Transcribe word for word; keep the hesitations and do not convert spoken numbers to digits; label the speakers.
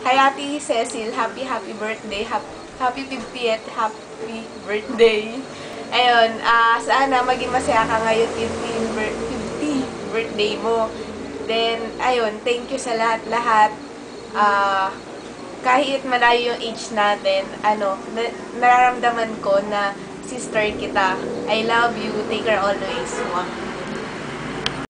Speaker 1: Hi Ate Cecil, happy happy birthday. Happy, happy fiftieth, happy birthday. Ayun, ah sana maging masaya ka ngayon fiftieth birthday mo. Then, ayun, thank you sa lahat-lahat. Ah, kahit malayo yung age natin, ano, na nararamdaman ko na sister kita. I love you. Take care always. Mwah.